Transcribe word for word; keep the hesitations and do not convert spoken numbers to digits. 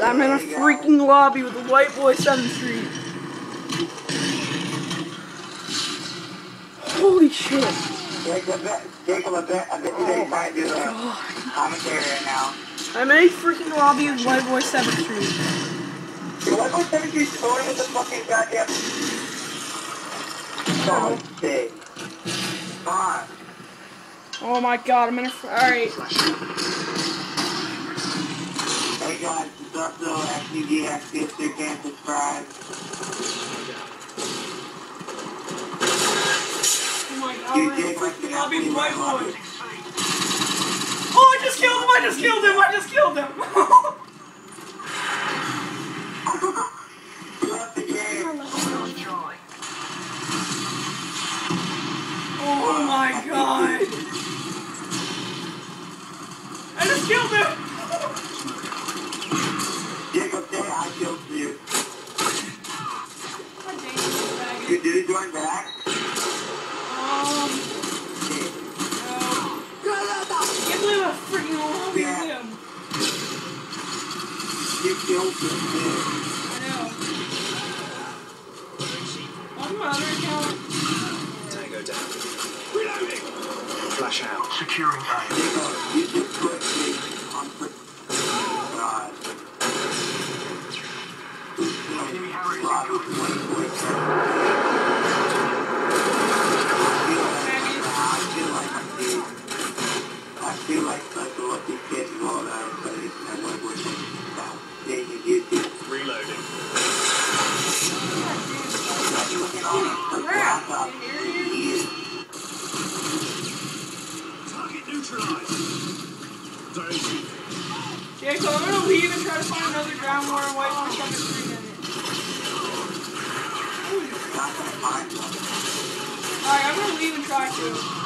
I'm in a freaking lobby with the White Boy seventh Street. Holy shit. Jacob, Jacob, I bet, I bet you they might do a commentary right now. I'm in a freaking lobby with White Boy seventh Street. The White Boy seventh Street is going with the fucking goddamn... Oh, big. Come on. Oh my god, I'm in a... Alright. Hey guys, also S U D X if they can subscribe. Oh my god, we're in a freaking lobby with White Boy. Oh, I just killed him, I just killed him, I just killed him. Oh my god. I just killed him. Jacob, say I killed you. Did he join back? Um, no. I can't believe I freaking lobby with him. You killed him, dude. I know. On my other account. Tango down. Reloading. Flash out. Securing A. Jacob, you just put me on the... God. Enemy Harris I feel like I feel, I feel like such a lucky kid and all that, but it's not what we're saying. They can use it. Reloading. Target neutralized. Jacob, I'm gonna leave and try to find another ground war and White Boy seventh Street in it. Alright, I'm gonna leave and try to.